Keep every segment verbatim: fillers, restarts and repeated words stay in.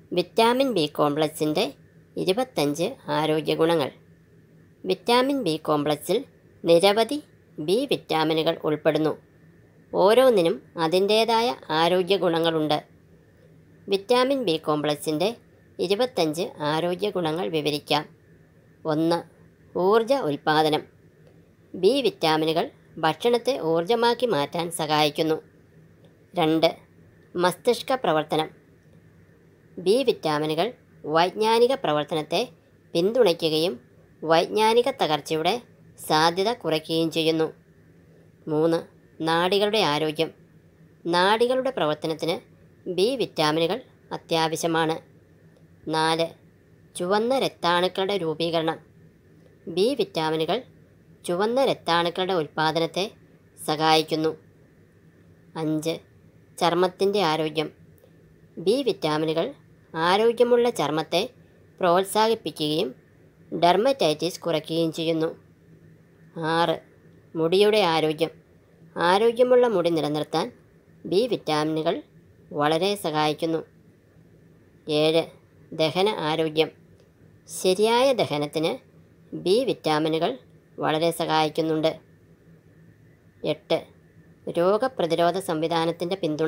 Vitamin B കോംപ്ലക്സിൻ്റെ ഇരുപത്തഞ്ച് ആരോഗ്യ ഗുണങ്ങൾ. വിറ്റാമിൻ ബി കോംപ്ലക്സിൽ നിരവധി ബി വിറ്റാമിനുകൾ ഉൾപ്പെടുന്നു. ഓരോന്നിനും അതിൻ്റേതായ ആരോഗ്യ ഗുണങ്ങളുണ്ട്. വിറ്റാമിൻ ബി കോംപ്ലക്സിൻ്റെ ഇരുപത്തഞ്ച് ആരോഗ്യ ഗുണങ്ങൾ വിവരിക്കാം. ഒന്ന്. ഊർജ ഉൽപ്പാദനം. ബി വിറ്റാമിനുകൾ ഭക്ഷണത്തെ ഊർജമാക്കി മാറ്റാൻ സഹായിക്കുന്നു. രണ്ട്. മസ്തിഷ്ക പ്രവർത്തനം. ബി വിറ്റാമിനുകൾ വൈജ്ഞാനിക പ്രവർത്തനത്തെ പിന്തുണയ്ക്കുകയും വൈജ്ഞാനിക തകർച്ചയുടെ സാധ്യത കുറയ്ക്കുകയും ചെയ്യുന്നു. മൂന്ന്. നാഡികളുടെ ആരോഗ്യം. നാഡികളുടെ പ്രവർത്തനത്തിന് ബി വിറ്റാമിനുകൾ അത്യാവശ്യമാണ്. നാല്. ചുവന്ന രക്താണുക്കളുടെ രൂപീകരണം. ബി വിറ്റാമിനുകൾ ചുവന്ന രക്താണുക്കളുടെ ഉൽപ്പാദനത്തെ സഹായിക്കുന്നു. അഞ്ച്. ചർമ്മത്തിൻ്റെ ആരോഗ്യം. ബി വിറ്റാമിനുകൾ ആരോഗ്യമുള്ള ചർമ്മത്തെ പ്രോത്സാഹിപ്പിക്കുകയും ഡെർമറ്റൈറ്റിസ് കുറയ്ക്കുകയും ചെയ്യുന്നു. ആറ്. മുടിയുടെ ആരോഗ്യം. ആരോഗ്യമുള്ള മുടി നിലനിർത്താൻ ബി വിറ്റാമിനുകൾ വളരെ സഹായിക്കുന്നു. ഏഴ്. ദഹന ആരോഗ്യം. ശരിയായ ദഹനത്തിന് ബി വിറ്റാമിനുകൾ വളരെ സഹായിക്കുന്നുണ്ട്. എട്ട്. രോഗപ്രതിരോധ സംവിധാനത്തിൻ്റെ പിന്തുണ.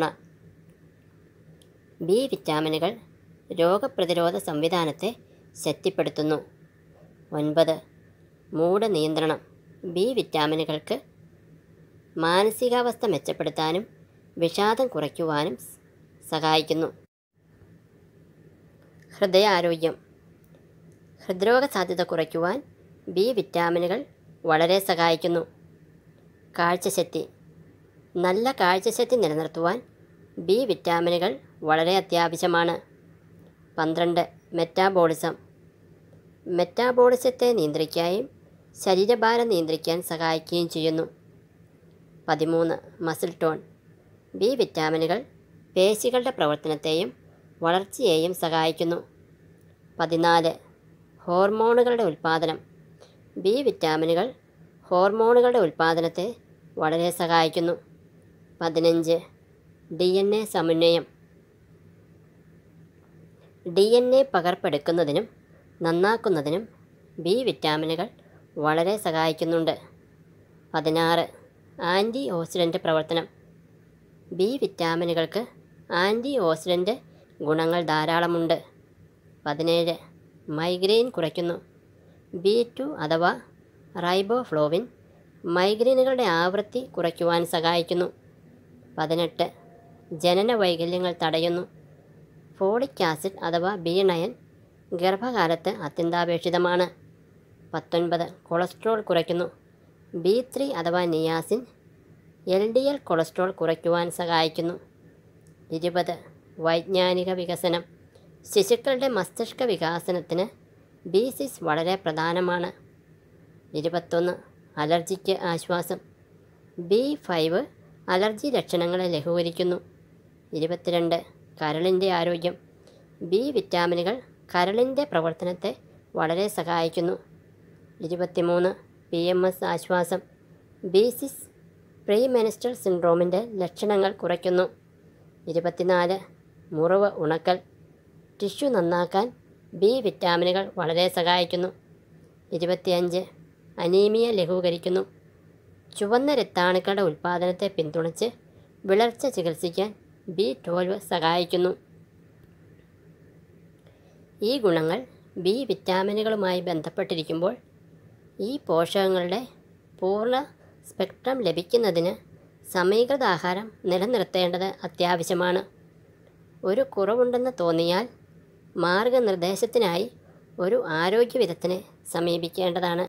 ബി വിറ്റാമിനുകൾ രോഗപ്രതിരോധ സംവിധാനത്തെ ശക്തിപ്പെടുത്തുന്നു. ഒൻപത്. മൂഡ് നിയന്ത്രണം. ബി വിറ്റാമിനുകൾക്ക് മാനസികാവസ്ഥ മെച്ചപ്പെടുത്താനും വിഷാദം കുറയ്ക്കുവാനും സഹായിക്കുന്നു. ഹൃദയാരോഗ്യം. ഹൃദ്രോഗ സാധ്യത കുറയ്ക്കുവാൻ ബി വിറ്റാമിനുകൾ വളരെ സഹായിക്കുന്നു. കാഴ്ചശക്തി. നല്ല കാഴ്ചശക്തി നിലനിർത്തുവാൻ ബി വിറ്റാമിനുകൾ വളരെ അത്യാവശ്യമാണ്. പന്ത്രണ്ട്. മെറ്റാബോളിസം. മെറ്റാബോളിസത്തെ നിയന്ത്രിക്കുകയും ശരീരഭാരം നിയന്ത്രിക്കാൻ സഹായിക്കുകയും ചെയ്യുന്നു. പതിമൂന്ന്. Muscle tone. ബി വിറ്റാമിനുകൾ പേശികളുടെ പ്രവർത്തനത്തെയും വളർച്ചയെയും സഹായിക്കുന്നു. പതിനാല്. ഹോർമോണുകളുടെ ഉൽപ്പാദനം. ബി വിറ്റാമിനുകൾ ഹോർമോണുകളുടെ ഉൽപ്പാദനത്തെ വളരെ സഹായിക്കുന്നു. പതിനഞ്ച്. ഡി എൻ എ സമന്വയം. ഡി എൻ എ പകർപ്പെടുക്കുന്നതിനും നന്നാക്കുന്നതിനും ബി വിറ്റാമിനുകൾ വളരെ സഹായിക്കുന്നുണ്ട്. പതിനാറ്. ആൻറ്റി ഓക്സിഡൻ്റ് പ്രവർത്തനം. ബി വിറ്റാമിനുകൾക്ക് ആൻറ്റി ഓക്സിഡൻ്റ് ഗുണങ്ങൾ ധാരാളമുണ്ട്. പതിനേഴ്. മൈഗ്രെയിൻ കുറയ്ക്കുന്നു. ബി ടു അഥവാ റൈബോഫ്ലോവിൻ മൈഗ്രെയിനുകളുടെ ആവൃത്തി കുറയ്ക്കുവാൻ സഹായിക്കുന്നു. പതിനെട്ട്. ജനന വൈകല്യങ്ങൾ തടയുന്നു. ഫോളിക് ആസിഡ് അഥവാ ബി നയൻ ഗർഭകാലത്ത് അത്യന്താപേക്ഷിതമാണ്. പത്തൊൻപത്. കൊളസ്ട്രോൾ കുറയ്ക്കുന്നു. ബി ത്രീ അഥവാ niacin L D L cholesterol കുറയ്ക്കുവാൻ സഹായിക്കുന്നു. ഇരുപത്. വൈജ്ഞാനിക വികസനം. ശിശുക്കളുടെ മസ്തിഷ്ക വികാസനത്തിന് ബി സിക്സ് വളരെ പ്രധാനമാണ്. ഇരുപത്തൊന്ന്. അലർജിക്ക് ആശ്വാസം. ബി ഫൈവ് അലർജി ലക്ഷണങ്ങളെ ലഘൂകരിക്കുന്നു. ഇരുപത്തിരണ്ട്. കരളിൻ്റെ ആരോഗ്യം. ബി വിറ്റാമിനുകൾ കരളിൻ്റെ പ്രവർത്തനത്തെ വളരെ സഹായിക്കുന്നു. ഇരുപത്തിമൂന്ന്. പി എം എസ് ആശ്വാസം. ബി സിക്സ് പ്രീ മെൻസ്ട്രൽ സിൻഡ്രോമിൻ്റെ ലക്ഷണങ്ങൾ കുറയ്ക്കുന്നു. ഇരുപത്തിനാല്. മുറിവ് ഉണക്കൽ. ടിഷ്യൂ നന്നാക്കാൻ ബി വിറ്റാമിനുകൾ വളരെ സഹായിക്കുന്നു. ഇരുപത്തിയഞ്ച്. അനീമിയ ലഘൂകരിക്കുന്നു. ചുവന്ന രക്താണുക്കളുടെ ഉൽപ്പാദനത്തെ പിന്തുണച്ച് വിളർച്ച ചികിത്സിക്കാൻ ബി ട്വൽവ് സഹായിക്കുന്നു. ഈ ഗുണങ്ങൾ ബി വിറ്റാമിനുകളുമായി ബന്ധപ്പെട്ടിരിക്കുമ്പോൾ ഈ പോഷകങ്ങളുടെ പൂർണ്ണ സ്പെക്ട്രം ലഭിക്കുന്നതിന് സമീകൃത ആഹാരം നിലനിർത്തേണ്ടത് അത്യാവശ്യമാണ്. ഒരു കുറവുണ്ടെന്ന് തോന്നിയാൽ മാർഗനിർദ്ദേശത്തിനായി ഒരു ആരോഗ്യ വിദഗ്ധനെ സമീപിക്കേണ്ടതാണ്.